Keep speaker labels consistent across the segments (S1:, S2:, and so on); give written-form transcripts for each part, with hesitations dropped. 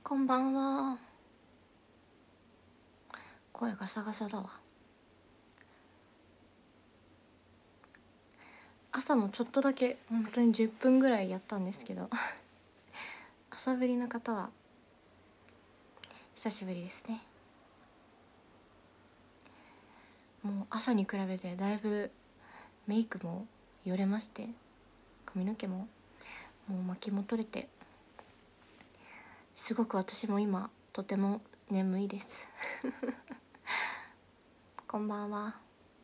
S1: こんばんは。声ガサガサだわ。朝もちょっとだけ本当に10分ぐらいやったんですけど朝ぶりの方は久しぶりですね。もう朝に比べてだいぶメイクもよれまして、髪の毛ももう巻きも取れて、すごく私も今とても眠いですこんばんは。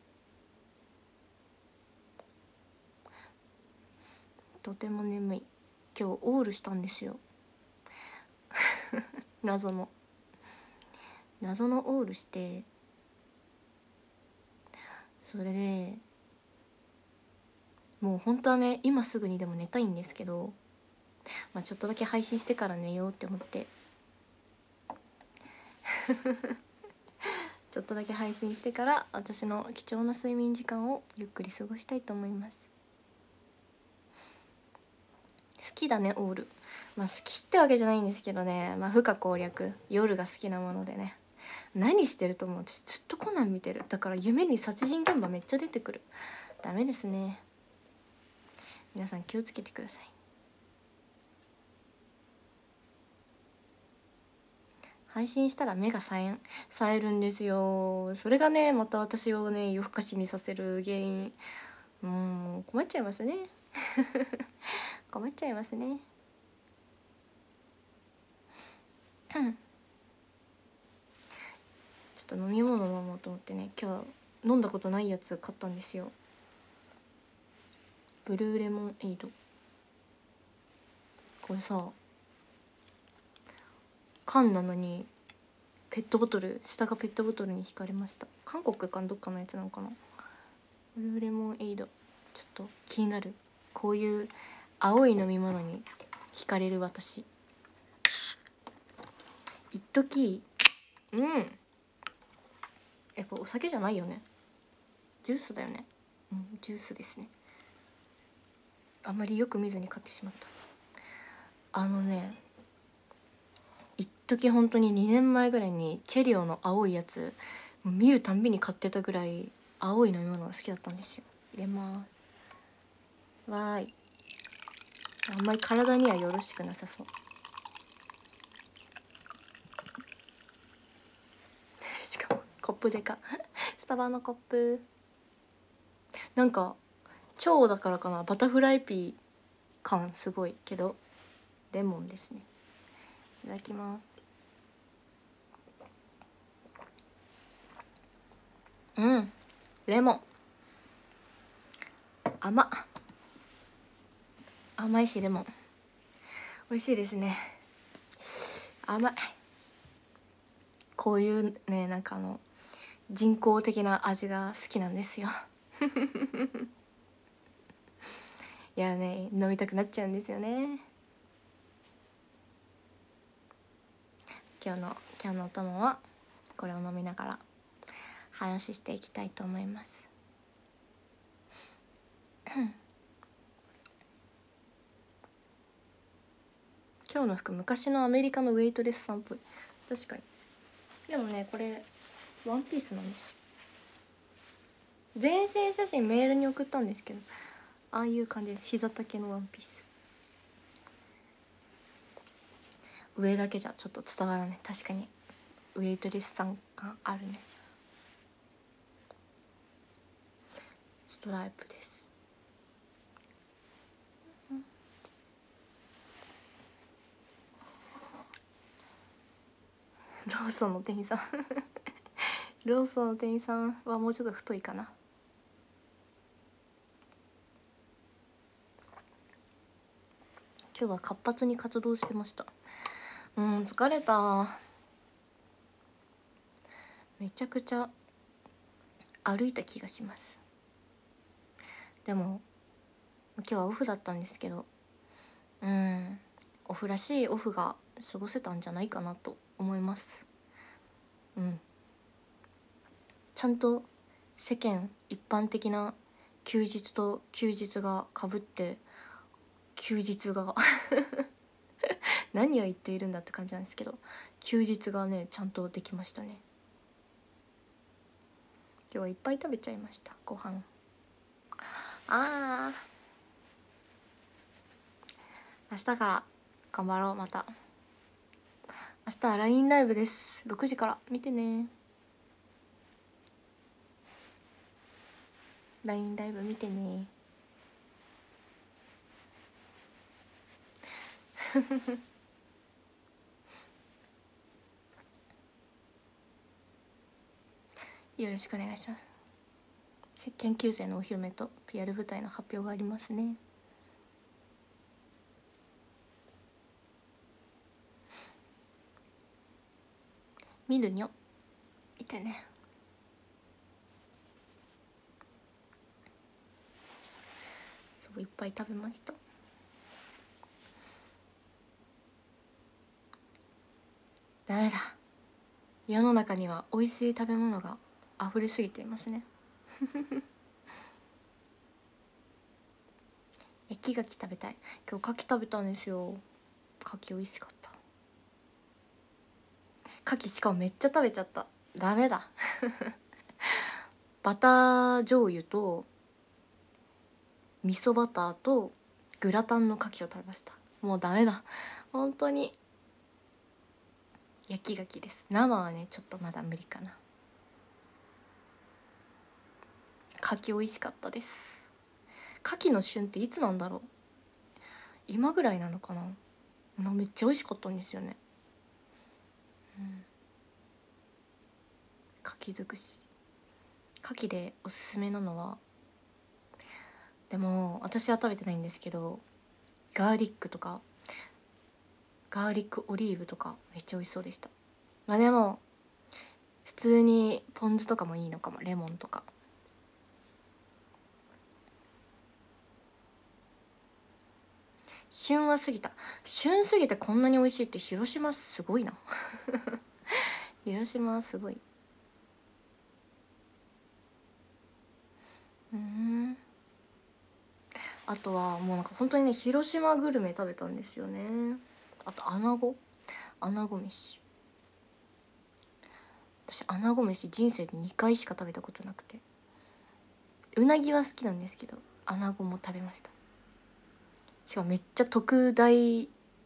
S1: とても眠い。今日オールしたんですよ謎のオールして、それでもう本当はね今すぐにでも寝たいんですけど、ちょっとだけ配信してから寝ようって思ってちょっとだけ配信してから私の貴重な睡眠時間をゆっくり過ごしたいと思います。好きだねオール。好きってわけじゃないんですけどね、不可攻略、夜が好きなものでね。何してると思う？私ずっとコナン見てる。だから夢に殺人現場めっちゃ出てくる。ダメですね、皆さん気をつけてください。配信したら目が冴えるんですよ。それがねまた私をね夜更かしにさせる原因。困っちゃいますね困っちゃいますねちょっと飲み物飲もうと思ってね、今日飲んだことないやつ買ったんですよ。ブルーレモンエイド。これさ缶なのにペットボトル、下がペットボトルに引かれました。韓国かどっかのやつなのかな。ブルーレモンエイド、ちょっと気になる。こういう青い飲み物に惹かれる私。一時これお酒じゃないよね、ジュースだよね。ジュースですね。あんまりよく見ずに買ってしまった。一時本当に2年前ぐらいにチェリオの青いやつ見るたんびに買ってたぐらい青い飲み物が好きだったんですよ。入れます。わーい。あんまり体にはよろしくなさそうしかもコップでかスタバのコップ。なんか蝶だからかな、バタフライピー感すごいけどレモンですね。いただきます。レモン甘いし、レモン美味しいですね。甘い。こういうね人工的な味が好きなんですよいやね飲みたくなっちゃうんですよね。今日のお供はこれを飲みながら話していきたいと思います今日の服昔のアメリカのウェイトレスさんっぽい。確かに。でもねこれワンピースなんです。全身写真メールに送ったんですけど、ああいう感じで膝丈のワンピース。上だけじゃちょっと伝わらない。確かにウェイトレスさん感あるね。ストライプです。ローソンの店員さんローソンの店員さんはもうちょっと太いかな。今日は活発に活動してました。疲れた。めちゃくちゃ歩いた気がします。でも今日はオフだったんですけど、オフらしいオフが過ごせたんじゃないかなと思います。ちゃんと世間一般的な休日と休日がかぶって、休日が何を言っているんだって感じなんですけど、休日がねちゃんとできましたね。今日はいっぱい食べちゃいました、ご飯。明日から頑張ろう。また明日は LINE ライブです。6時から見てね。 LINE ライブ見てね。よろしくお願いします。研究生のお披露目と PR 舞台の発表がありますね。見るにょ見てね。すごいいっぱい食べました。ダメだ、世の中には美味しい食べ物が溢れすぎていますね。焼き牡蠣食べたい。今日牡蠣食べたんですよ。牡蠣美味しかった。牡蠣しかもめっちゃ食べちゃった。ダメだ。バター醤油と味噌バターとグラタンの牡蠣を食べました。もうダメだ本当に。焼き牡蠣です。生はねちょっとまだ無理かな。牡蠣美味しかったです。牡蠣の旬っていつなんだろう。今ぐらいなのかな。めっちゃ美味しかったんですよね。牡蠣尽くし。牡蠣でおすすめなのは、でも私は食べてないんですけど、ガーリックとかガーリックオリーブとかめっちゃ美味しそうでした。まあでも普通にポン酢とかもいいのかも。レモンとか。旬は過ぎた。旬過ぎてこんなに美味しいって広島すごいな。広島はすごい。あとはもうなんか本当にね広島グルメ食べたんですよね。あと穴子飯。私穴子飯人生で2回しか食べたことなくて、うなぎは好きなんですけど穴子も食べました。しかもめっちゃ特大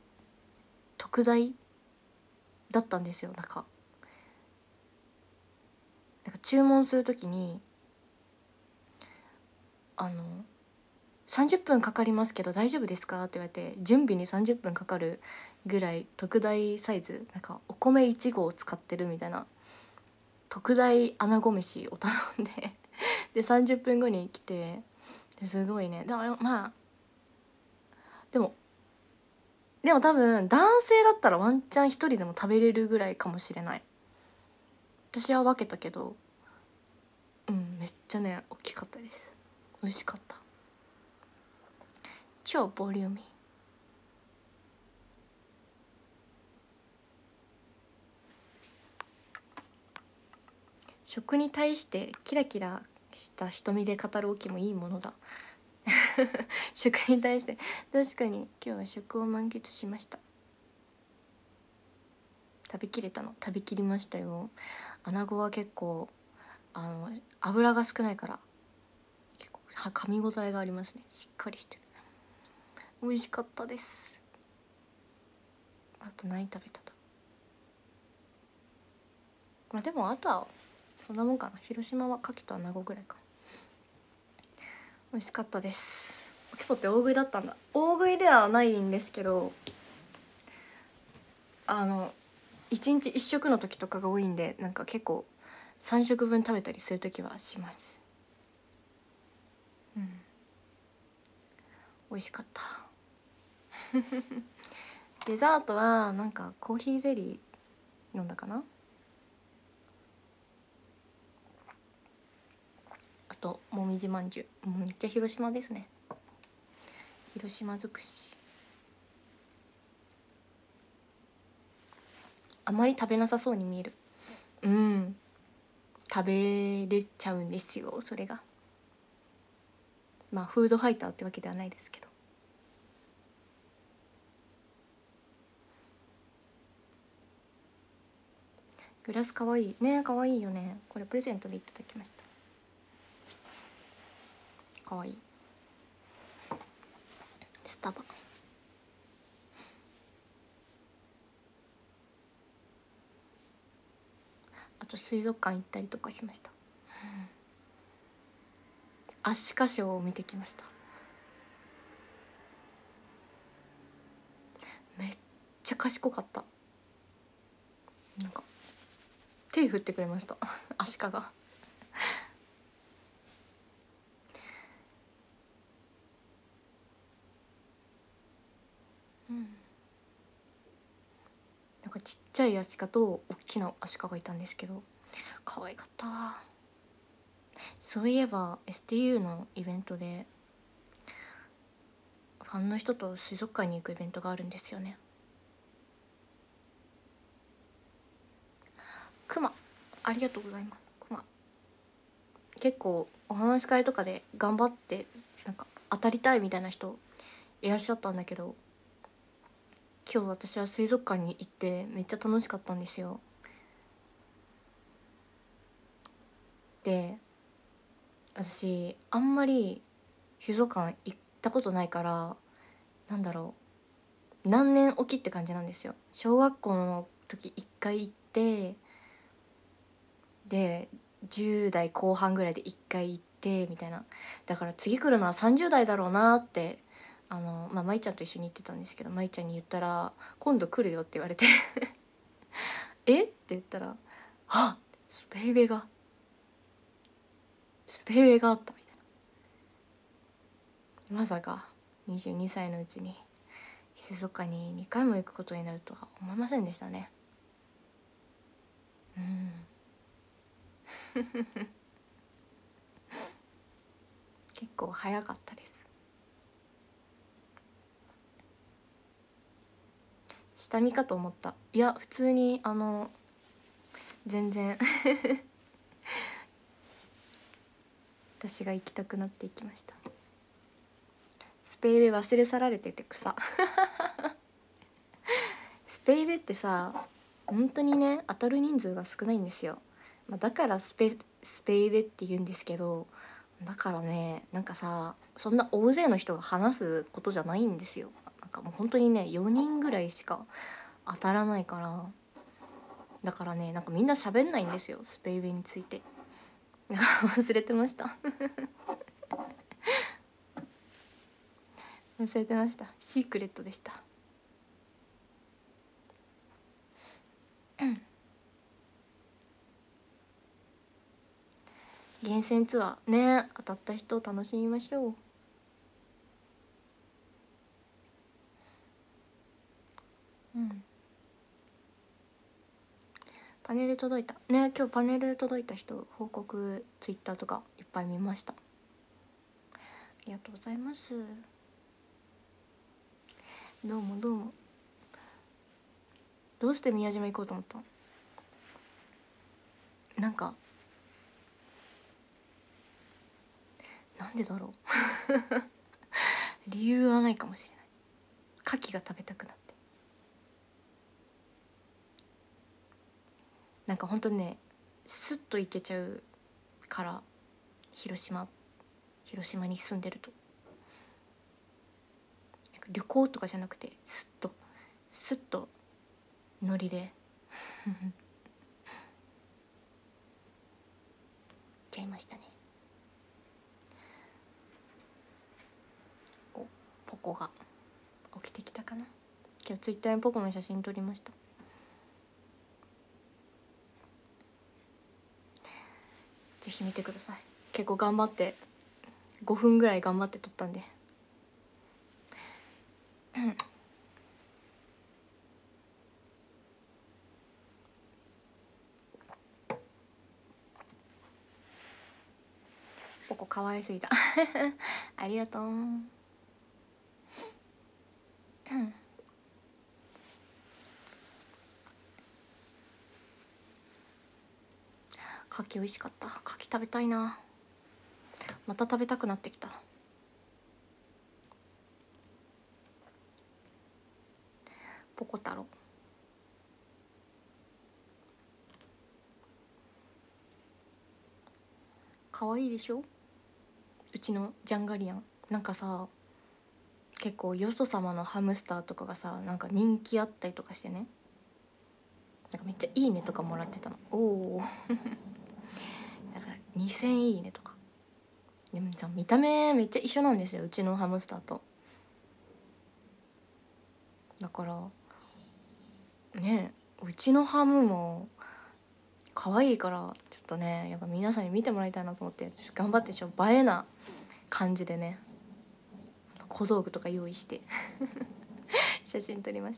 S1: だったんですよ。なんか注文するときに30分かかりますけど大丈夫ですかって言われて、準備に30分かかるぐらい特大サイズ、なんかお米1合を使ってるみたいな特大穴子飯を頼んでで30分後に来て、ですごいね。だからまあでも多分男性だったらワンチャン一人でも食べれるぐらいかもしれない。私は分けたけど、めっちゃね大きかったです。美味しかった。超ボリューミー。食に対してキラキラした瞳で語るおきもいいものだ。食に対して確かに今日は食を満喫しました。食べきりましたよ。穴子は結構油が少ないから結構噛み応えがありますね。しっかりしてる。美味しかったです。あと何食べたと。まあでもあとはそんなもんかな。広島は牡蠣と穴子ぐらいか。美味しかったです。ポキポって大食いだったんだ。大食いではないんですけど、1日1食の時とかが多いんで、なんか結構3食分食べたりする時はします。美味しかった。デザートはなんかコーヒーゼリー飲んだかな。あともみじまんじゅう。めっちゃ広島ですね。広島尽くし。あまり食べなさそうに見える。食べれちゃうんですよ、それが。まあフードファイターってわけではないですけど。 グラスかわいいね。かわいいよね。これプレゼントでいただきました。かわいい。スタバ。あと水族館行ったりとかしました。アシカショーを見てきました。めっちゃ賢かった。なんか手振ってくれましたアシカがなんかちっちゃいアシカと大きなアシカがいたんですけど、可愛かった。そういえば STU のイベントでファンの人と水族館に行くイベントがあるんですよね。クマ、ありがとうございます。クマ結構お話し会とかで頑張ってなんか当たりたいみたいな人いらっしゃったんだけど、今日私は水族館に行ってめっちゃ楽しかったんですよ。で、私あんまり水族館行ったことないから、なんだろう、何年おきって感じなんですよ。小学校の時1回行って、で10代後半ぐらいで1回行ってみたいな。だから次来るのは30代だろうなって舞ちゃんと一緒に行ってたんですけど、舞ちゃんに言ったら今度来るよって言われてえって言ったら、あ、スペイベがあったみたいな。まさか22歳のうちに水族館に2回も行くことになるとは思いませんでしたね。結構早かったです。下見かと思った。いや普通に全然私が行きたくなっていきました。スペイベ忘れ去られてて草スペイベってさ、本当にね当たる人数が少ないんですよ。だからスペイベって言うんですけど、だからね、なんかさ、そんな大勢の人が話すことじゃないんですよ。なんかもう本当にね4人ぐらいしか当たらないから、だからね、なんかみんな喋んないんですよ、スペイベについて忘れてました忘れてました。シークレットでした。厳選ツアーね、当たった人を楽しみましょう。パネル届いたね。今日パネル届いた人報告ツイッターとかいっぱい見ました。ありがとうございます。どうもどうも。どうして宮島行こうと思ったの？なんかなんでだろう理由はないかもしれない。牡蠣が食べたくなって。なんかほんとね、スッと行けちゃうから、広島に住んでると、なんか旅行とかじゃなくてスッとノリで行っちゃいましたね。お、ポコが起きてきたかな。今日ツイッターにポコの写真撮りました。ぜひ見てください。結構頑張って5分ぐらい頑張って撮ったんでポコかわいすぎたありがとう牡蠣美味しかった。牡蠣食べたいな。また食べたくなってきた。ポコ太郎。 可愛いでしょ、うちのジャンガリアン。なんかさ、結構よそ様のハムスターとかがさ、なんか人気あったりとかしてね、なんかめっちゃいいねとかもらってたの。おおなんか2000いいねとか。でもさ、見た目めっちゃ一緒なんですよ、うちのハムスターと。だからね、うちのハムも可愛いから、ちょっとねやっぱ皆さんに見てもらいたいなと思って、ちょっと頑張って映えな感じでね、小道具とか用意して写真撮りました。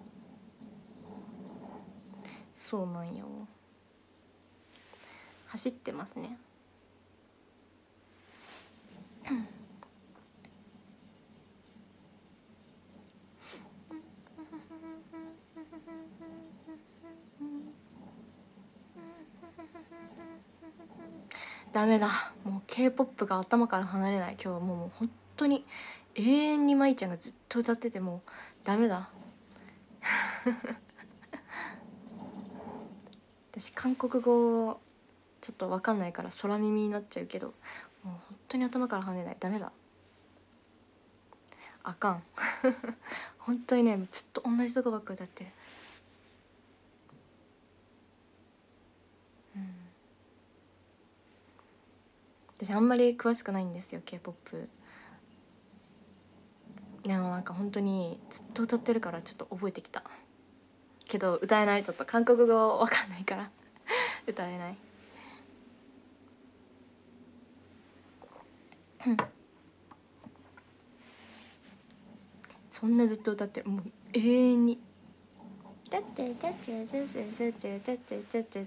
S1: そうなんよ、走ってますね。ダメだ、もう K-POP が頭から離れない。今日はもう本当に永遠にまいちゃんがずっと歌ってて、もうダメだ私韓国語ちょっと分かんないから空耳になっちゃうけど、もう本当に頭から離れない。ダメだ、あかん本当にね、ずっと同じとこばっか歌ってる。私あんまり詳しくないんですよ K-POP。 でもなんか本当にずっと歌ってるからちょっと覚えてきたけど歌えない。ちょっと韓国語わかんないから歌えない。そんなずっと歌ってる、もう永遠に。だってだってだってだってだってだってだってだってだってだ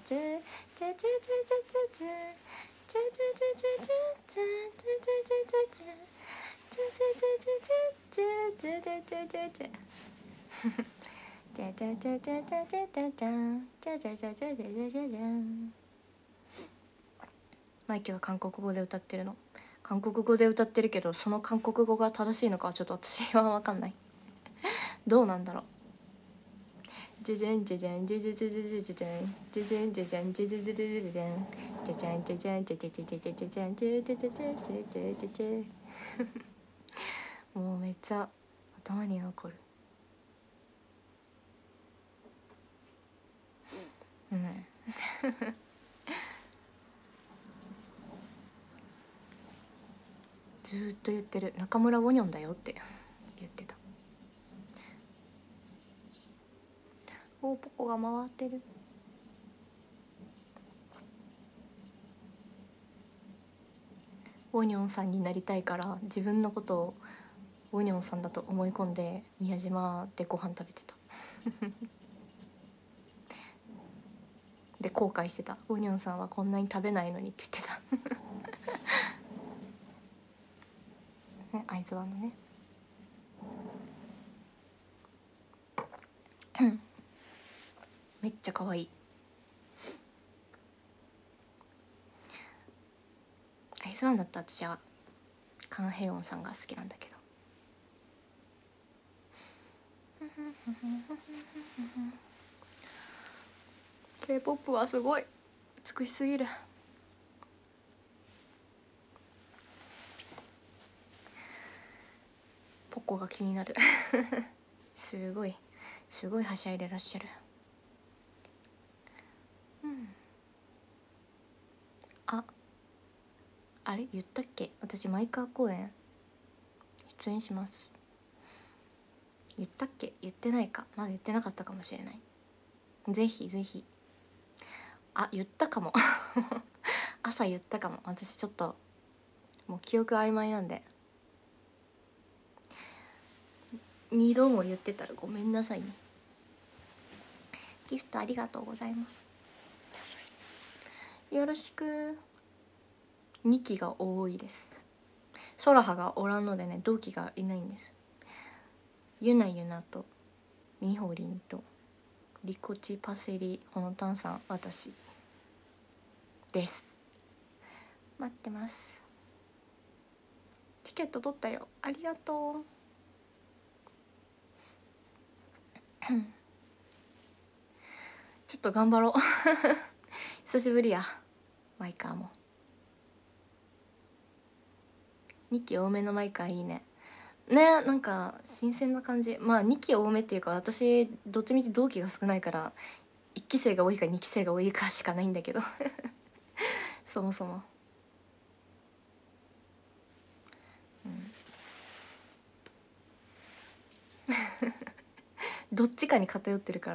S1: マイケは韓国語で歌ってるの。韓国語で歌ってるけど、その韓国語が正しいのかはちょっと私は分かんない。どうなんだろう。じゃじゃんじゃじゃんじゃじゃじゃじゃじゃじゃんじゃじゃんじゃじゃんじゃじゃじゃじゃじゃじゃんじゃじゃんじゃじゃんじゃじゃじゃじゃじゃじゃじゃんじゃじゃじゃじゃじゃじゃじゃじゃ。もうめっちゃ頭に残る。ずーっと言ってる。中村ウォニョンだよって言ってた。おポコが回ってる。ウォニョンさんになりたいから自分のことをウォニョンさんだと思い込んで宮島でご飯食べてたで後悔してた。ウォニョンさんはこんなに食べないのにって言ってたね、会津湾のねめっちゃ可愛い。会津湾だったら私はカン・ヘヨンさんが好きなんだけどK-POP はすごい美しすぎる。ポコが気になるすごいすごいはしゃいでらっしゃる。あれ言ったっけ、私マイカー公演出演します。言ったっけ、言ってないか、まだ言ってなかったかもしれない。ぜひぜひ。あ、言ったかも朝言ったかも。私ちょっともう記憶曖昧なんで、2度も言ってたらごめんなさいね。ギフトありがとうございます。よろしく。2期が多いです。ソラハがおらんのでね、同期がいないんです。ゆなゆなとみほりんとリコチパセリほのたんさん、私です。待ってます。チケット取ったよ、ありがとうちょっと頑張ろう久しぶりやマイカーも。 2期多めのマイカーいいね。ね、なんか新鮮な感じ。まあ2期多めっていうか、私どっちみち同期が少ないから1期生が多いか2期生が多いかしかないんだけどそもそも、うん、どっちかに偏ってるから、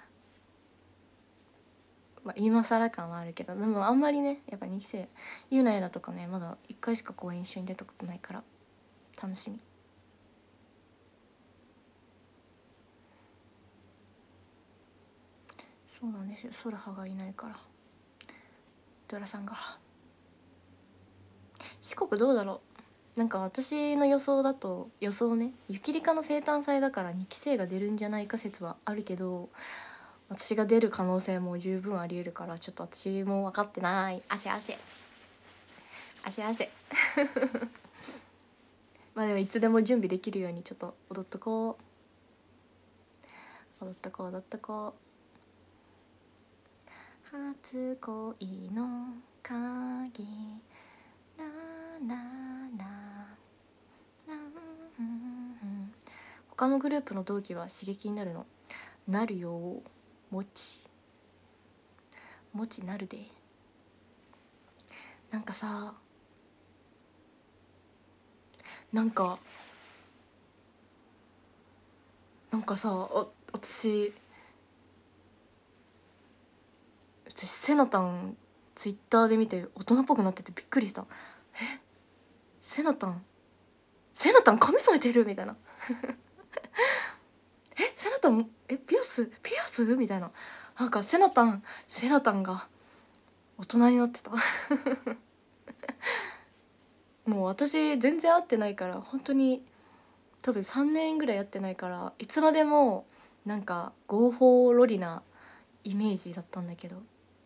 S1: まあ、今更感はあるけど、でもあんまりね、やっぱ2期生ゆうなやだとかね、まだ1回しか公演一緒に出たことないから楽しみ。そうなんですよ、ソルハがいないから。ドラさんが。四国どうだろう。なんか私の予想だと、予想ね、雪理香の生誕祭だから2期生が出るんじゃないか説はあるけど、私が出る可能性も十分ありえるから、ちょっと私も分かってない。汗汗汗汗まあでもいつでも準備できるようにちょっと踊っとこう、踊っとこう、踊っとこう。初恋の鍵、ララララ、他のグループの同期は刺激になるの？なるよ。もちなるで。なんかさ、なんか私セナタンツイッターで見て大人っぽくなっててびっくりした。え、セナタン髪染めてるみたいなセナタンピアスみたいな。なんかセナタンが大人になってたもう私全然会ってないから、本当に多分3年ぐらいやってないから、いつまでもなんか合法ロリなイメージだったんだけど、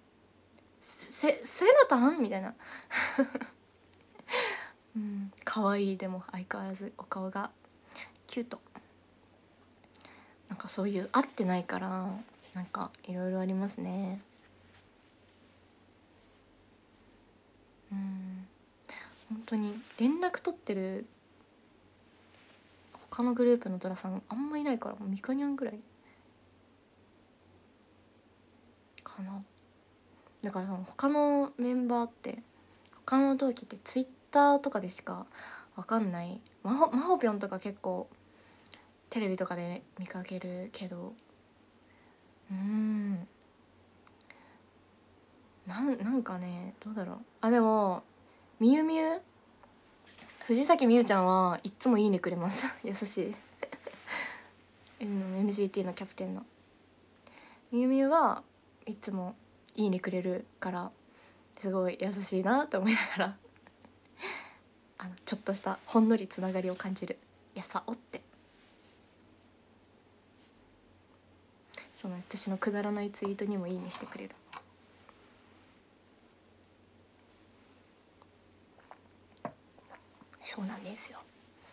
S1: セナタンみたいなうん、可愛い。でも相変わらずお顔がキュート。なんかそういう会ってないから、なんかいろいろありますね。うん、本当に連絡取ってる他のグループのドラさんあんまいないから、もうミカニャンぐらいかな。だから他のメンバーって、他の同期ってツイッターとかでしかわかんない。マホぴょんとか結構テレビとかで見かけるけど、なんかね、どうだろう。あ、でもみゆみゆ、藤崎みゆちゃんはいっつもいいねくれます優しいMGT のキャプテンのみゆみゆはいつもいいねくれるから、すごい優しいなと思いながらちょっとしたほんのりつながりを感じる。やさおって、その私のくだらないツイートにもいいねしてくれる。そうなんですよ。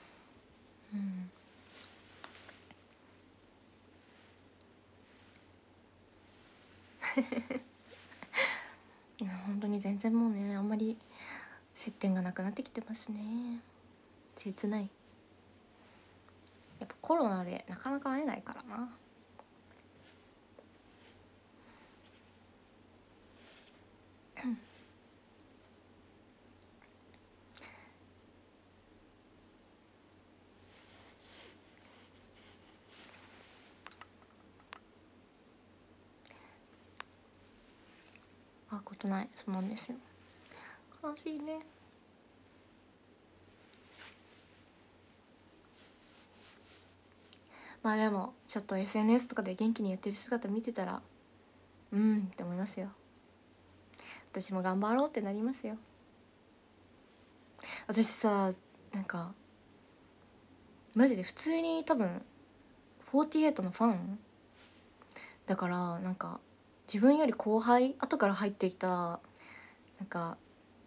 S1: 本当に全然もうね、あんまり接点がなくなってきてますね。切ない。やっぱコロナでなかなか会えないからな。会うことない。そうなんですよ。悲しいね。まあでもちょっと SNS とかで元気にやってる姿見てたらって思いますよ。私も頑張ろうってなりますよ。私さ、なんかマジで普通に多分48のファンだから、なんか自分より後輩、後から入ってきたなんか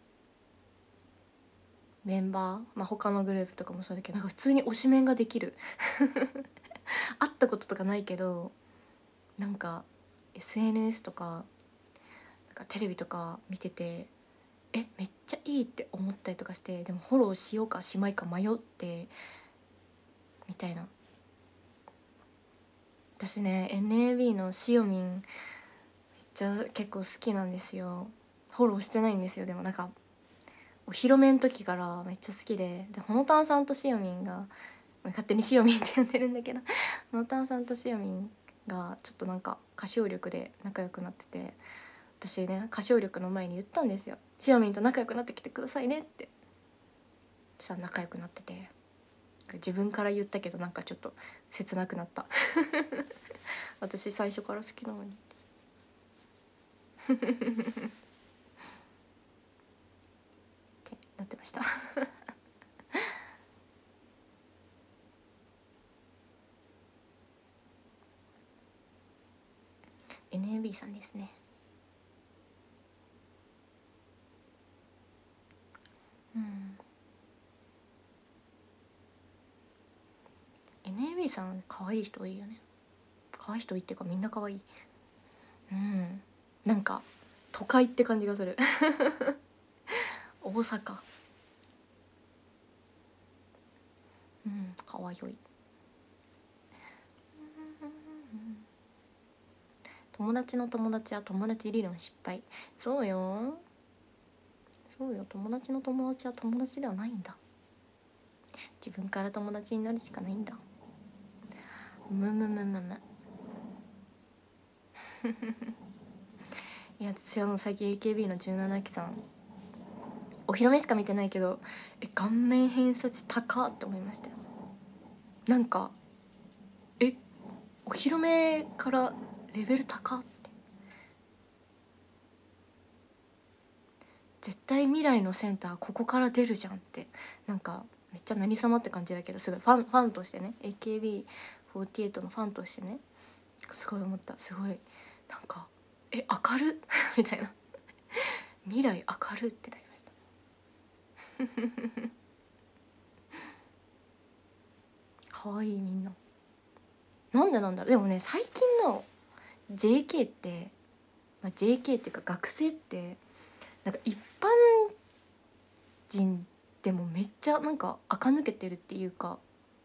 S1: メンバー、まあ他のグループとかもそうだけど、なんか普通に推しメンができる会ったこととかないけど、なんか SNS とか、なんかテレビとか見ててめっちゃいいって思ったりとかして、でもフォローしようかしまいか迷ってみたいな。私ね NAB のしおみんめっちゃ結構好きなんですよ。フォローしてないんですよ。でもなんかお披露目の時からめっちゃ好きで、ほのたんさんとしおみんが、勝手にしおみんって呼んでるんだけどほのたんさんとしおみんがちょっとなんか歌唱力で仲良くなってて、私ね歌唱力の前に言ったんですよ、しおみんと仲良くなってきてくださいねって。そしたら仲良くなってて、自分から言ったけどなんかちょっと切なくなった私最初から好きなのにってなってましたNAB さんですね。うん、NAB さん可愛い人多いよね。可愛い人多いっていうかみんな可愛い。うん、なんか都会って感じがする大阪。うん、可愛い。友達の友達は友達理論失敗。そうよそうよ、友達の友達は友達ではないんだ。自分から友達になるしかないんだ。むむむむむいや私はもう最近 AKB の17期さんお披露目しか見てないけど、顔面偏差値高って思いましたよ。なんかお披露目からレベル高って、絶対未来のセンターここから出るじゃんって、なんかめっちゃ何様って感じだけど、すごいファンとしてね、 AKB48 のファンとしてね、すごい思った。すごいなんか明るみたいな、未来明るってなりました可愛いみんな。なんでなんだろう。でもね最近の JK って、JK っていうか学生ってなんか一般人でもめっちゃなんか垢抜けてるっていうか、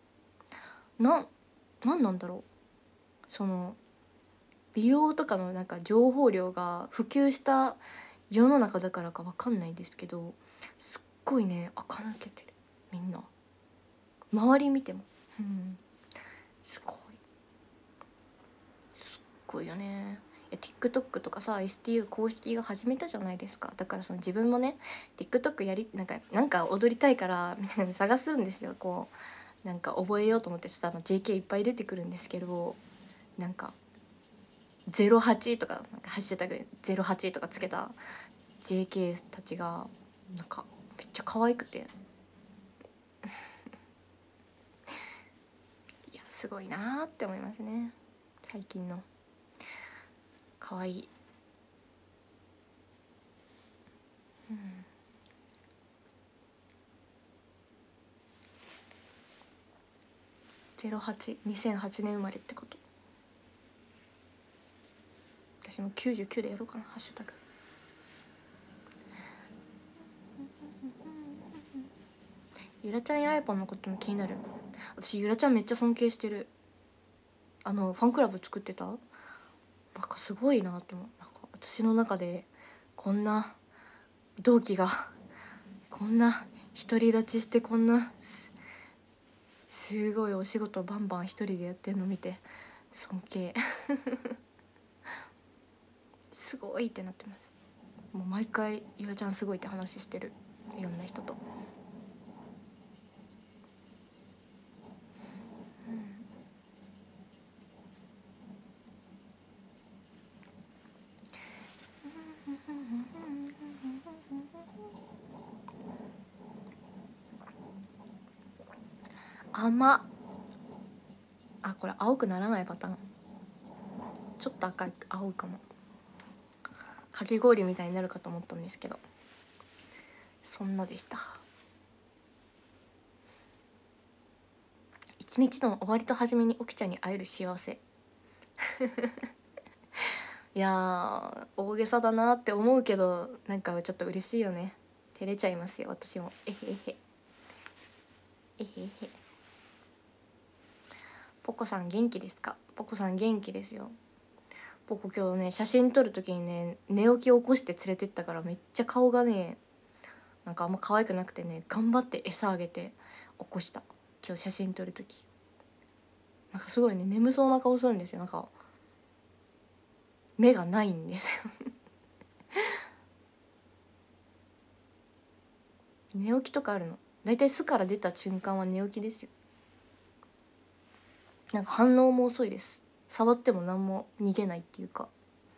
S1: なんなんだろう、その美容とかのなんか情報量が普及した世の中だからかわかんないですけど、すっごいね垢抜けてるみんな、周り見ても、うん、すごいすっごいよね。TikTok とかさ STU 公式が始めたじゃないですか。だからその自分もね TikTok なんか踊りたいからみたいなの探すんですよ。こうなんか覚えようと思ってさ、JK いっぱい出てくるんですけど、なんか08とか、なんかハッシュタグ08とかつけた JK たちがなんかめっちゃ可愛くていやすごいなーって思いますね。最近の可愛い。うん08、2008年生まれってこと。私も99でやろうかな、ハッシュタグ。ゆらちゃんやあやぽんのことも気になる。私ゆらちゃんめっちゃ尊敬してる。ファンクラブ作ってた、なんかすごいなって思う。なんか私の中でこんな同期がこんな独り立ちして、こんなすごいお仕事バンバン一人でやってるの見て尊敬すごいってなってます。もう毎回ゆらちゃんすごいって話してる、いろんな人と。甘っ。これ青くならないパターン。ちょっと赤い青いかも。かき氷みたいになるかと思ったんですけど、そんなでした。一日の終わりと始めにオキちゃんに会える幸せいやー大げさだなって思うけど、なんかちょっと嬉しいよね。照れちゃいますよ私も。えへへえへへ。ポコさん元気ですか？ポコさん元気ですよ。ポコ今日ね写真撮る時にね寝起き起こして連れてったから、めっちゃ顔がねなんかあんま可愛くなくてね、頑張って餌あげて起こした。今日写真撮る時なんかすごいね眠そうな顔するんですよ。なんか目がないんですよ寝起きとかあるの。だいたい巣から出た瞬間は寝起きですよ。なんか反応も遅いです。触っても何も逃げないっていうか、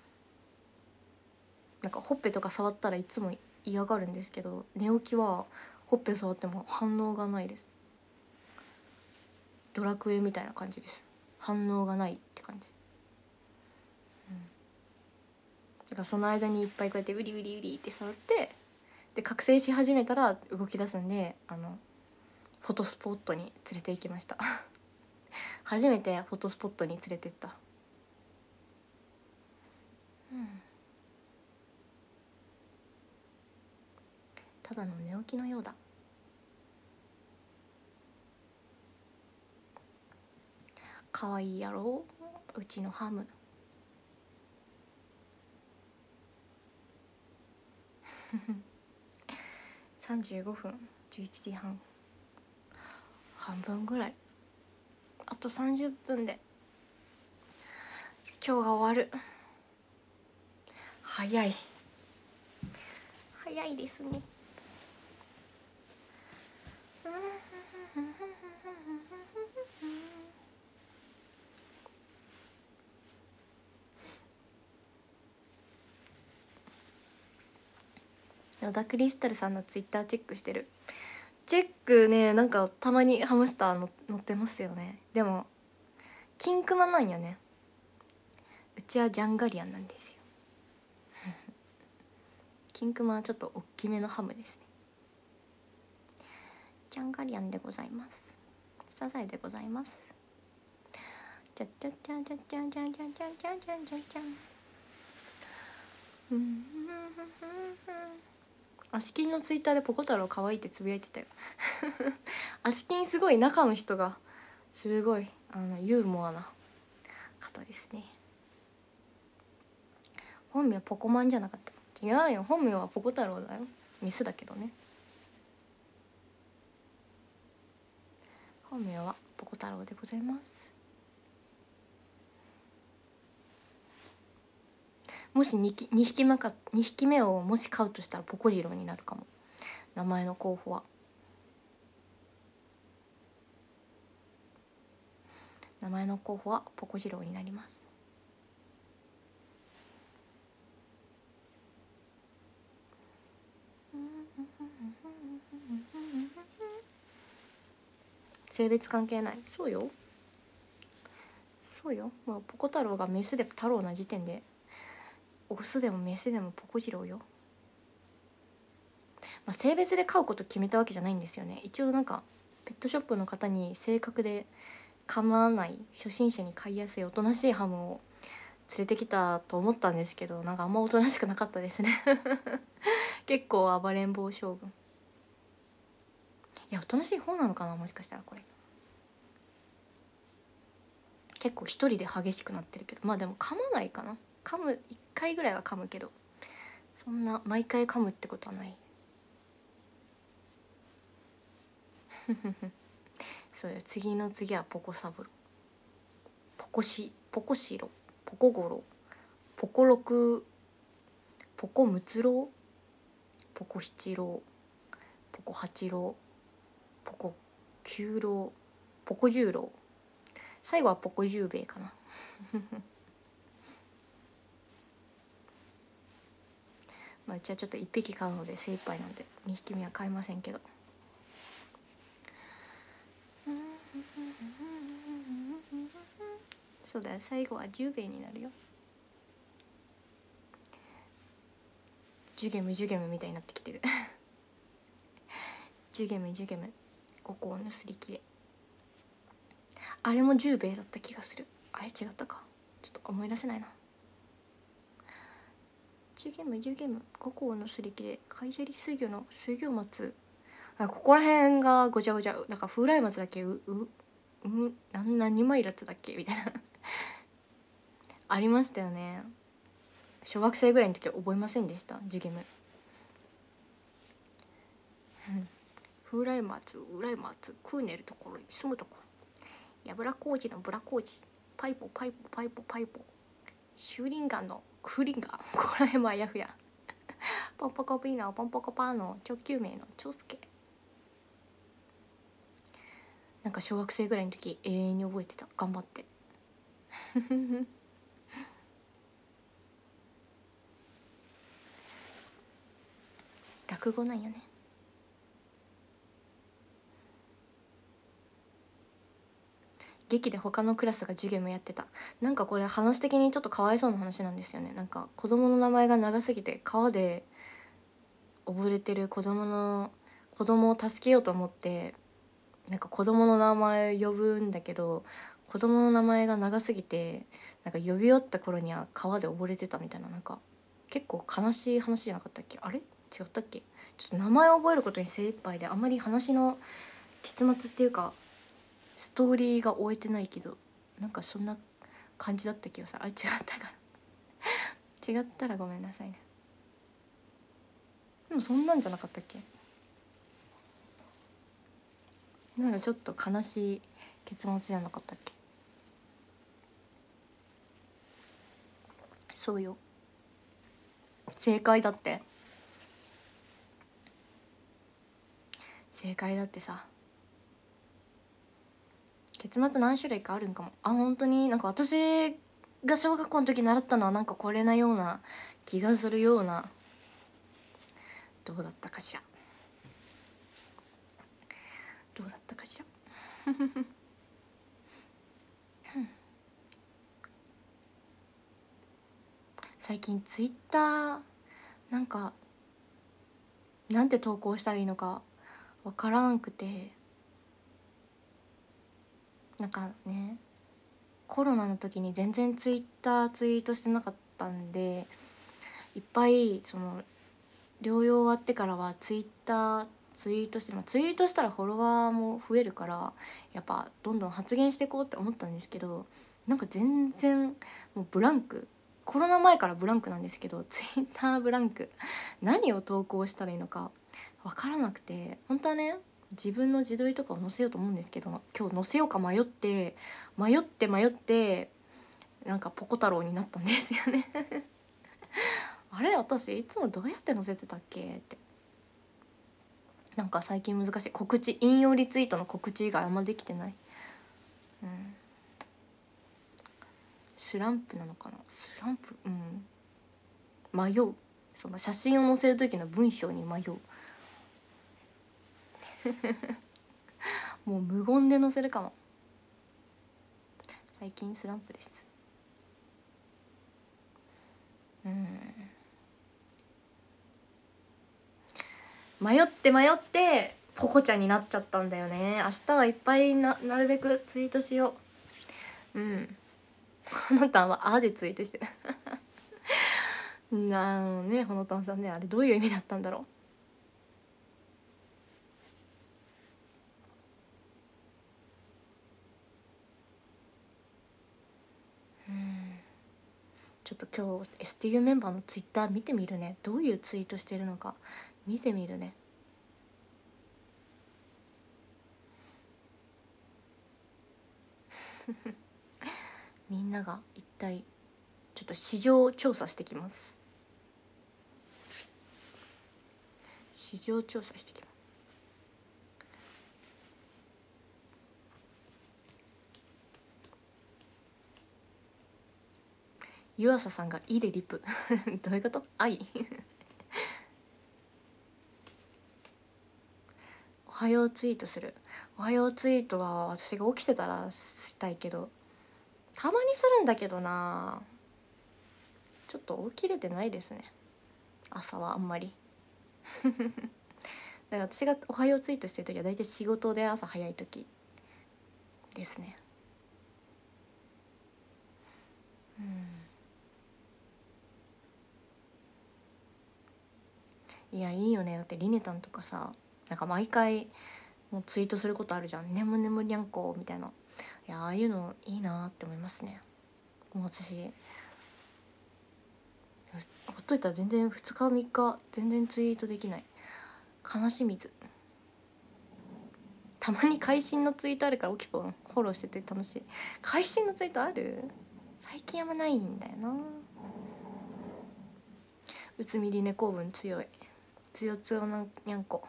S1: なんかほっぺとか触ったらいつも嫌がるんですけど、寝起きはほっぺ触っても反応がないです。ドラクエみたいな感じです。反応がないって感じ、だからその間にいっぱいこうやってウリウリウリって触って、で覚醒し始めたら動き出すんで、フォトスポットに連れて行きました初めてフォトスポットに連れてった。ただの寝起きのようだ。かわいいやろうちのハム35分11時半、半分ぐらい、あと30分で今日が終わる。早い早いですね。野田クリスタルさんのツイッターチェックしてる。チェックね、なんかたまにハムスターの乗ってますよね。でも金クマなんよね。うちはジャンガリアンなんですよ金クマはちょっと大きめのハムですね。ジャンガリアンでございます。サザエでございます。じゃじゃじゃじゃじゃじゃじゃじゃじゃじゃじゃじゃアシキンのツイッターでポコ太郎可愛いってつぶやいてたよアシキンすごい中の人がすごいユーモアな方ですね。本名ポコマンじゃなかった。違うよ、本名はポコ太郎だよ。メスだけどね。本名はポコ太郎でございます。もし2匹目をもし飼うとしたらポコジローになるかも。名前の候補はポコジローになります。性別関係ない。そうよそうよ、もうポコ太郎がメスで太郎な時点でオスでもメスでもポコジローよ。まあ、性別で飼うこと決めたわけじゃないんですよね。一応なんかペットショップの方に正確で構わない初心者に飼いやすいおとなしいハムを連れてきたと思ったんですけど、なんかあんまおとなしくなかったですね結構暴れん坊将軍。いやおとなしい方なのかな、もしかしたらこれ。結構一人で激しくなってるけど、まあでも噛まないかな。噛む1回ぐらいは噛むけど、そんな毎回噛むってことはないそうよ、次の次はポコサブロ、ポコシロ、ポコゴロ、ポコロク、ポコムツロウ、ポコ七郎、ポコ八郎、ポコ九郎、ポコ十郎、最後はポコ十兵衛かなまあうちはちょっと1匹飼うので精一杯なんで2匹目は飼いませんけど。そうだよ、最後は十兵衛になるよ。ジュゲムジュゲムみたいになってきてるジュゲムジュゲム、五行のすり切れ、あれも十兵衛だった気がする。あれ違ったか、ちょっと思い出せないな。 ジュゲーム五行のすり切れ海砂利水魚の水魚松。ここら辺がごちゃごちゃ。なんか風来松だっけ、何マイラッツだっけみたいなありましたよね。小学生ぐらいの時は覚えませんでしたジュゲム。風来松クーネルところに住むところ、やぶら工事のブラ工事、パイポシューリンガンのクーリンガンここら辺もあやふやポンポコピーノポンポコパーの直球名の長介。なんか小学生ぐらいの時永遠に覚えてた。頑張って落語なんよね。劇で他のクラスが授業もやってた。なんかこれ話的にちょっとかわいそうな話なんですよね。なんか子供の名前が長すぎて川で溺れてる子供を助けようと思ってなんか子供の名前呼ぶんだけど、子供の名前が長すぎてなんか呼び寄った頃には川で溺れてたみたいな、なんか結構悲しい話じゃなかったっけ。あれ違ったっけ。ちょっと名前を覚えることに精一杯であんまり話の結末っていうかストーリーが終えてないけど、なんかそんな感じだった気がする。あ、違ったか違ったらごめんなさいね。でもそんなんじゃなかったっけ。なんかちょっと悲しい結末じゃなかったっけ。そうよ、正解だって。正解だってさ。結末何種類かあるんかも。あ、本当になんか私が小学校の時習ったのはなんかこれなような気がするような。どうだったかしら最近ツイッターなんかなんて投稿したらいいのかわからんくて、なんかねコロナの時に全然ツイッターツイートしてなかったんで、いっぱいその療養終わってからはツイッターツイートして、ツイートしたらフォロワーも増えるからやっぱどんどん発言していこうって思ったんですけど、なんか全然もうブランク。コロナ前からブランクなんですけどツイッターブランク。何を投稿したらいいのか分からなくて、本当はね自分の自撮りとかを載せようと思うんですけど、今日載せようか迷ってなんかポコ太郎になったんですよねあれ私いつもどうやって載せてたっけって。なんか最近難しい。告知引用リツイートの告知以外あんまできてない。スランプなのかな。スランプ迷う。その写真を載せる時の文章に迷うもう無言で載せるかも。最近スランプです。迷ってポコちゃんになっちゃったんだよね。明日はいっぱいなるべくツイートしよう。ほのたんは「あ」でツイートしてるほのたんさんね、あれどういう意味だったんだろう。ちょっと今日 STU メンバーのツイッター見てみるね。どういうツイートしてるのか見てみるねみんなが一体ちょっと市場調査してきます。市場調査してきます。湯浅さんが「い」でリプどういうこと。愛おはようツイートする。おはようツイートは私が起きてたらしたいけど、たまにするんだけどな。ちょっと起きれてないですね朝はあんまりだから私がおはようツイートしてる時は大体仕事で朝早い時ですね。 いやいいよね。だってリネタンとかさ、なんか毎回もうツイートすることあるじゃん。ねむねむにゃんこみたいな。いやああいうのいいなって思いますね。もう私ほっといたら全然2日3日全然ツイートできない。悲しみず。たまに会心のツイートあるからオキポンフォローしてて楽しい。会心のツイートある？最近あんまないんだよな。うつみり猫分強い。つよつよのにゃんこ。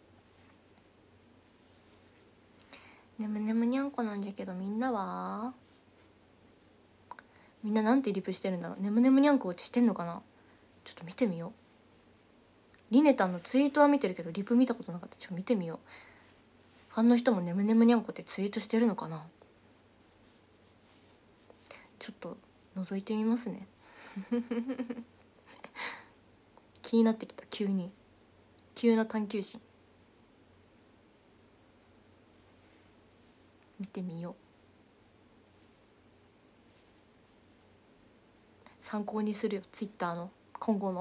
S1: ねむねむにゃんこなんじゃけど、みんななんてリプしてるんだろう。ねむねむにゃんこってしてんのかな。ちょっと見てみよう。リネタンのツイートは見てるけどリプ見たことなかった。ちょっと見てみよう。ファンの人もねむねむにゃんこってツイートしてるのかな。ちょっと覗いてみますね。気になってきた。急な探求心。見てみよう。参考にするよ、ツイッターの今後の。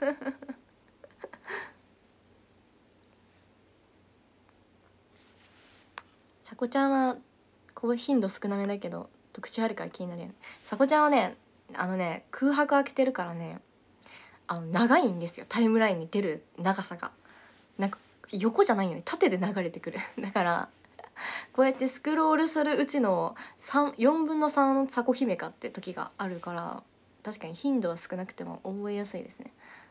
S1: さこちゃんはこう頻度少なめだけど特徴あるから気になるよね。さこちゃんはね、空白空けてるからね、長いんですよ、タイムラインに出る長さが。なんか横じゃないよね、縦で流れてくる。だからこうやってスクロールするうちの4分の3さこ姫かって時があるから、確かに頻度は少なくても覚えやすいですね。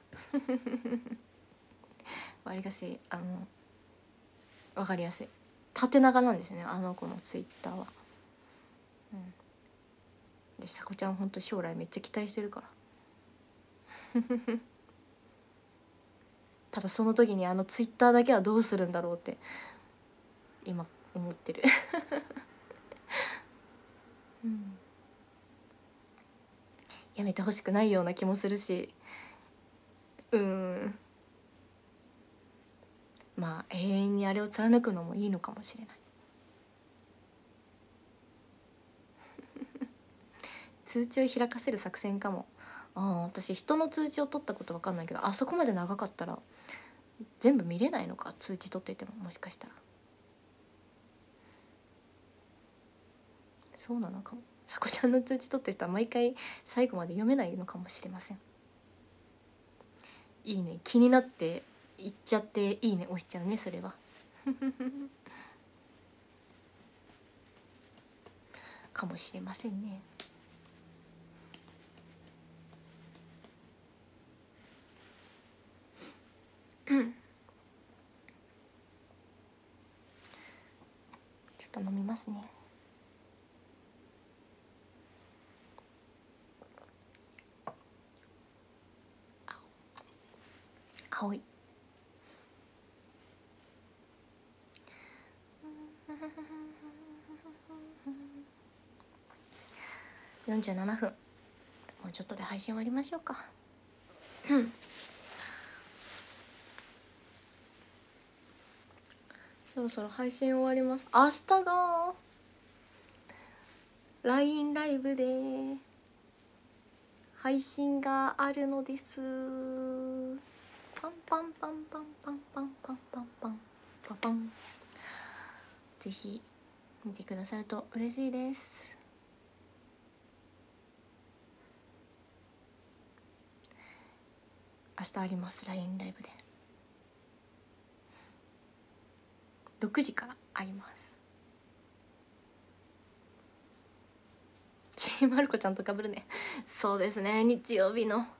S1: わりかし分かりやすい。縦長なんですよね、あの子のツイッターは。でさこちゃんほんと将来めっちゃ期待してるから。ただその時にツイッターだけはどうするんだろうって今思ってる。やめてほしくないような気もするし、まあ永遠にあれを貫くのもいいのかもしれない。通知を開かせる作戦かも。私人の通知を取ったこと分かんないけど、あそこまで長かったら全部見れないのか、通知取っていても。もしかしたらそうなのかも。さこちゃんの通知取ってる人は毎回最後まで読めないのかもしれません。いいね、気になって言っちゃっていいね押しちゃうね、それは。かもしれませんね。ちょっと飲みますね。青い。47分、もうちょっとで配信終わりましょうか。そろそろ配信終わります。明日が LINE ライブで配信があるのです。パンパンパンパンパンパンパンパンパンパパン。ぜひ見てくださると嬉しいです。明日あります、 LINE ライブで6時からあります。ちまる子ちゃんとかぶるね。そうですね、日曜日の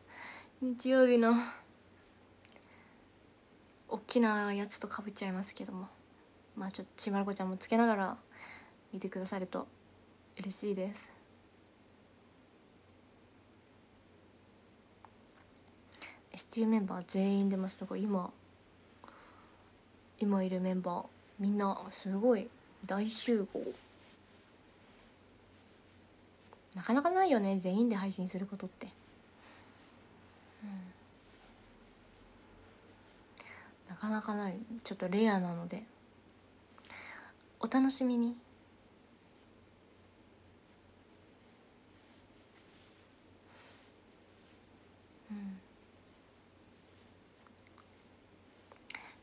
S1: 大きなやつとかぶっちゃいますけども、まあちょっとちまる子ちゃんもつけながら見てくださると嬉しいです。STU メンバー全員出ます。だから今いるメンバーみんなすごい大集合。なかなかないよね、全員で配信することって。なかなかない。ちょっとレアなのでお楽しみに。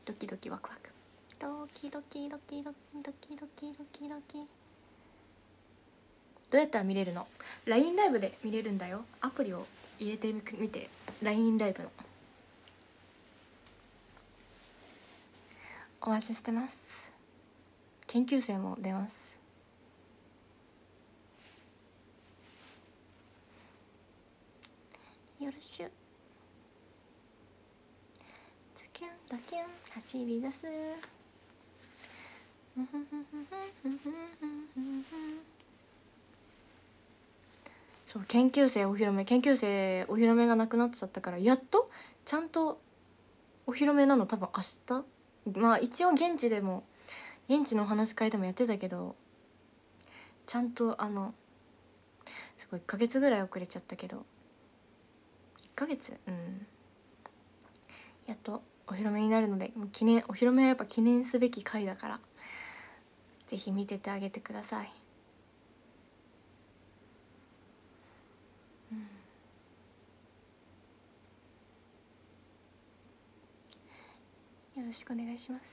S1: ドキドキワクワク、ドキドキドキドキドキドキドキドキ。どうやったら見れるの？ LINE ライブで見れるんだよ。アプリを入れてみて、 LINE ライブの。お待ちしてます。研究生も出ます。よろしゅ。ズキュンドキュン走り出す。そう、研究生お披露目、研究生お披露目がなくなっちゃったから、やっとちゃんとお披露目なの。多分明日、まあ一応現地のお話し会でもやってたけど、ちゃんとすごい1ヶ月ぐらい遅れちゃったけど、1ヶ月、やっとお披露目になるので、もうお披露目はやっぱ記念すべき回だから、ぜひ見ててあげてください。よろしくお願いします。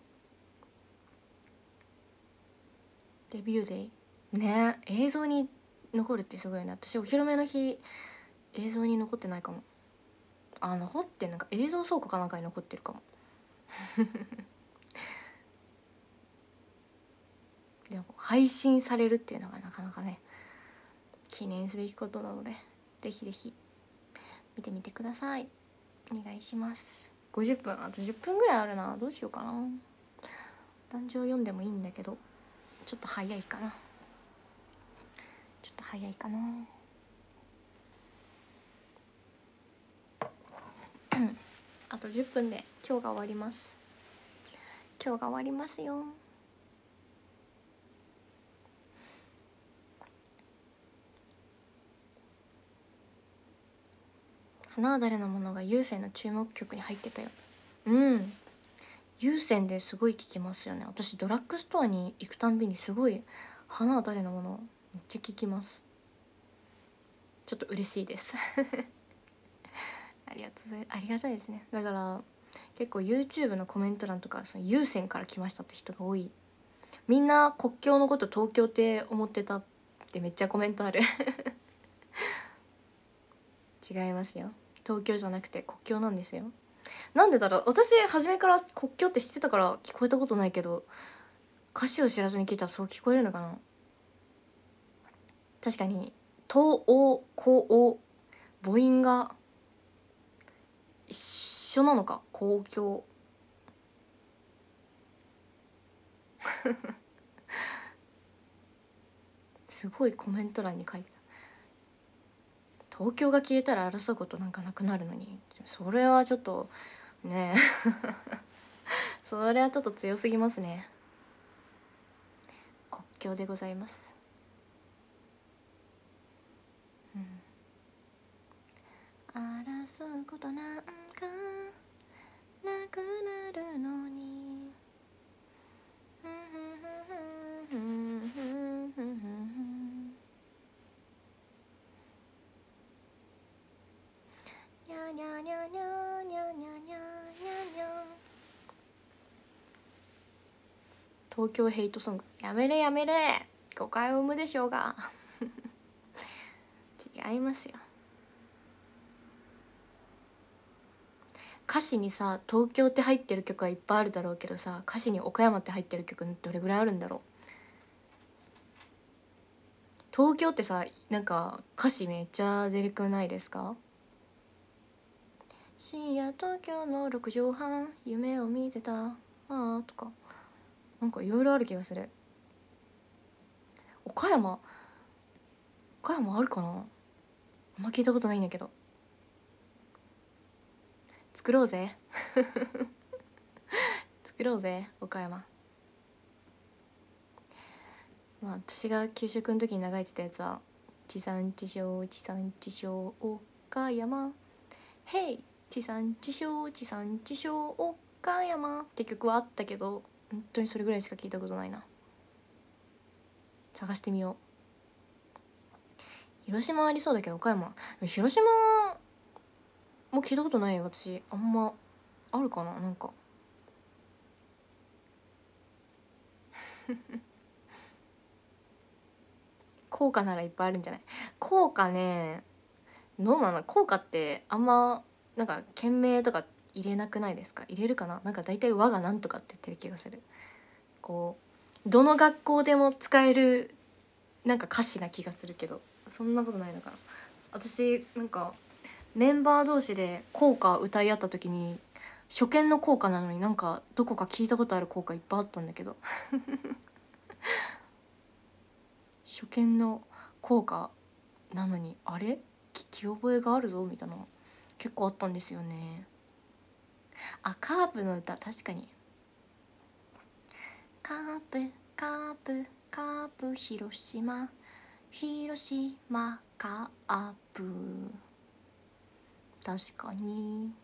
S1: デビューデイね、映像に残るってすごいね。私お披露目の日映像に残ってないかも。残ってなんか映像倉庫かなんかに残ってるかもでも配信されるっていうのがなかなかね、記念すべきことなので、ぜひぜひ見てみてください。お願いします。50分、あと10分ぐらいあるな。どうしようかな。壇上読んでもいいんだけど、ちょっと早いかな。あと10分で今日が終わります。今日が終わりますよ。花は誰のものが有線の注目曲に入ってたよ。有線ですごい聞きますよね。私ドラッグストアに行くたんびにすごい花は誰のものめっちゃ聞きます。ちょっと嬉しいですありがたいですね。だから結構 YouTube のコメント欄とか、その有線から来ましたって人が多い。みんな国境のこと東京って思ってたってめっちゃコメントある違いますよ。東京じゃなくて国境なんですよ。なんでだろう。私初めから国境って知ってたから聞こえたことないけど、歌詞を知らずに聞いたらそう聞こえるのかな。確かに東欧高欧母音が一緒なのか。公共すごいコメント欄に書いてた。東京が消えたら争うことなんかなくなるのに、それはちょっとねそれはちょっと強すぎますね。国境でございます。争うことなんかなくなるのににゃにゃにゃにゃにゃにゃにゃにゃ。東京ヘイトソングやめれやめれ、誤解を生むでしょうが違いますよ。歌詞にさ東京って入ってる曲はいっぱいあるだろうけどさ、歌詞に岡山って入ってる曲どれぐらいあるんだろう。東京ってさなんか歌詞めっちゃ出るくないですか。深夜東京の6畳半夢を見てたあーとか、なんかいろいろある気がする。岡山あるかな。あんま聞いたことないんだけど。作ろうぜ作ろうぜ岡山。まあ私が給食の時に流れてたやつは地産地消地産地消岡山ヘイ地産地消地産地消岡山って曲はあったけど、本当にそれぐらいしか聞いたことないな。探してみよう。広島ありそうだけど岡山、広島も聞いたことないよ私。あんまあるかな。なんか効果ならいっぱいあるんじゃない？効果ね、どうなの？効果ってあんまなんか件名とか入れなくないですか？入れるかな。なんか大体「我がなんとか」って言ってる気がする。こうどの学校でも使えるなんか歌詞な気がするけど、そんなことないのかな。私なんかメンバー同士で校歌歌い合った時に初見の校歌なのになんかどこか聞いたことある校歌いっぱいあったんだけど初見の校歌なのにあれ聞き覚えがあるぞみたいな結構あったんですよね。あ、カープの歌確かに。カープカープカープ広島広島カープ、確かに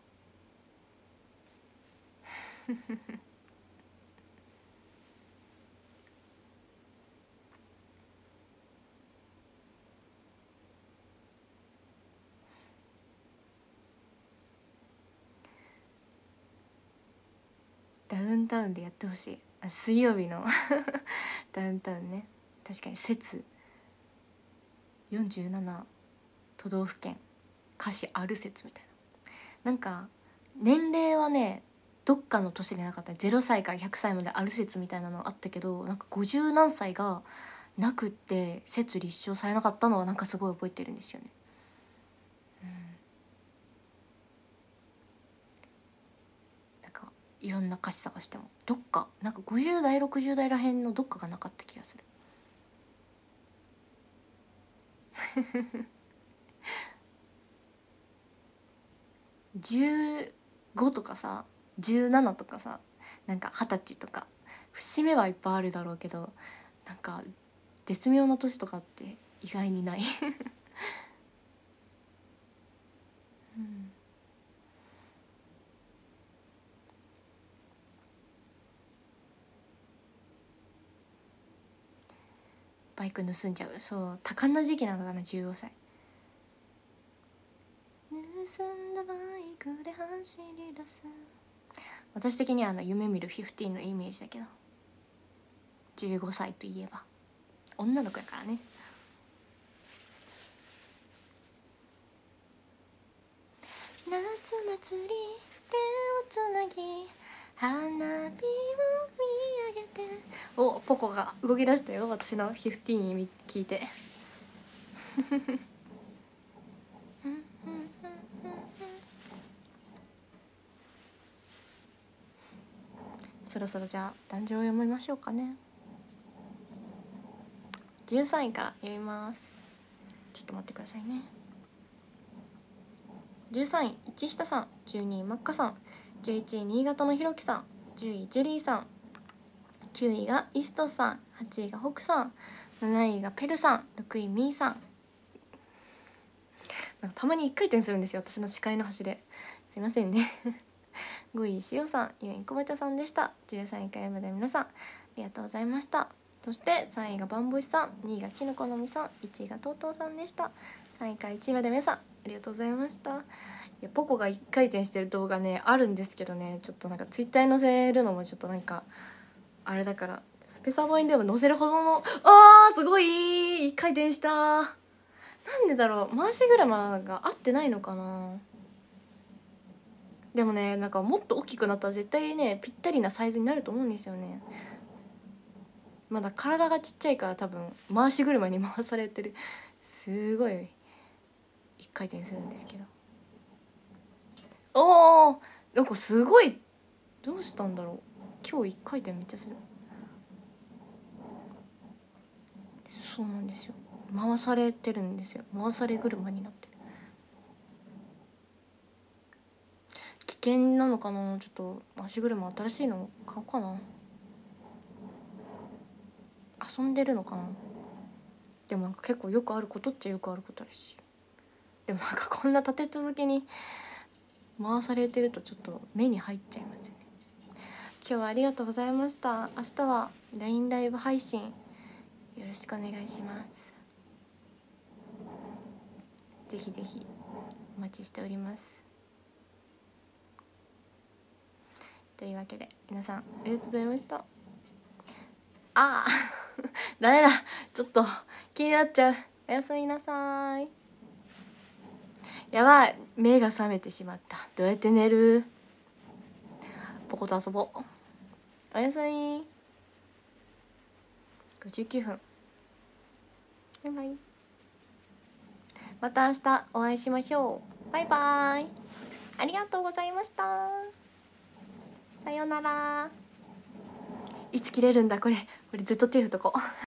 S1: ダウンタウンでやってほしい。あ、水曜日のダウンタウンね。確かに説47都道府県歌詞ある説みたいな。なんか年齢はねどっかの年でなかった。0歳から100歳まである説みたいなのあったけど、なんか50何歳がなくって説立証されなかったのはなんかすごい覚えてるんですよね。なんかいろんな歌詞探してもどっかなんか50代60代らへんのどっかがなかった気がする15とかさ17とかさ、なんか20歳とか節目はいっぱいあるだろうけど、なんか絶妙な年とかって意外にないうん、バイク盗んじゃう。そう多感な時期なのかな15歳。盗んだバイクで走り出す。私的には夢見る15のイメージだけど、15歳といえば女の子やからね。夏祭り手をつなぎ花火を見上げて。お、ポコが動き出したよ、私の15聞いてそろそろじゃあ誕生を読みましょうかね。13位から読みます。ちょっと待ってくださいね。13位一下さん、12位マッカさん、11位新潟のひろきさん、10位ジェリーさん、9位がイストさん、8位がホクさん、7位がペルさん、6位ミーさん。なんかたまに1回転するんですよ、私の視界の端で。すいませんね5位しおさん、4位こばちゃさんでした。13位からまで皆さんありがとうございました。そして3位がバンボシさん、2位がきのこのみさん、1位がとうとうさんでした。3位から1位まで皆さんありがとうございました。いやポコが1回転してる動画ねあるんですけどね、ちょっとなんかツイッターに載せるのもちょっとなんかあれだから、スペサボインでも載せるほどの、すごい1回転した。なんでだろう、回し車が合ってないのかな。でもね、なんかもっと大きくなったら絶対ねぴったりなサイズになると思うんですよね。まだ体がちっちゃいから多分回し車に回されてる。すごい一回転するんですけど、なんかすごい、どうしたんだろう、今日一回転めっちゃする。そうなんですよ、回されてるんですよ、回され車になってる。危険なのかな。ちょっと足車新しいの買おうかな。遊んでるのかな。でもなんか結構よくあることっちゃよくあることだし、でもなんかこんな立て続けに回されてるとちょっと目に入っちゃいますよね。今日はありがとうございました。明日は LINE ライブ配信よろしくお願いします。ぜひぜひお待ちしております。というわけで皆さんありがとうございました。 あダメだ、ちょっと気になっちゃう。おやすみなさい。やばい、目が覚めてしまった。どうやって寝る？ポコと遊ぼう。おやすみ。59分。バイバイ。また明日お会いしましょう。バイバイ。ありがとうございました。さようなら。いつ切れるんだこれ。ずっと手振っとこう。